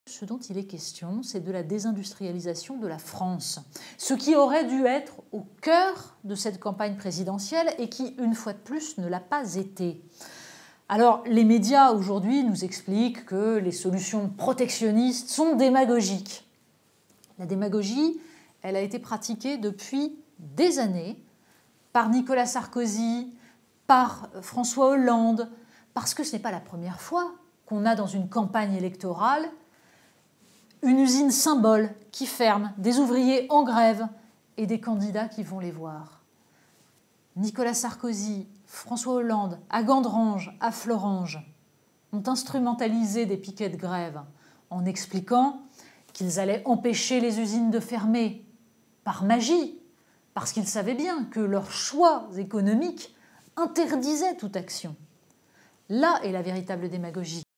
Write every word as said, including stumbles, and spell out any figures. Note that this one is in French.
Ce dont il est question, c'est de la désindustrialisation de la France, ce qui aurait dû être au cœur de cette campagne présidentielle et qui, une fois de plus, ne l'a pas été. Alors, les médias aujourd'hui nous expliquent que les solutions protectionnistes sont démagogiques. La démagogie, elle a été pratiquée depuis des années par Nicolas Sarkozy, par François Hollande, parce que ce n'est pas la première fois qu'on a dans une campagne électorale une usine symbole qui ferme, des ouvriers en grève et des candidats qui vont les voir. Nicolas Sarkozy, François Hollande, à Gandrange, à Florange, ont instrumentalisé des piquets de grève en expliquant qu'ils allaient empêcher les usines de fermer par magie, parce qu'ils savaient bien que leurs choix économiques interdisaient toute action. Là est la véritable démagogie.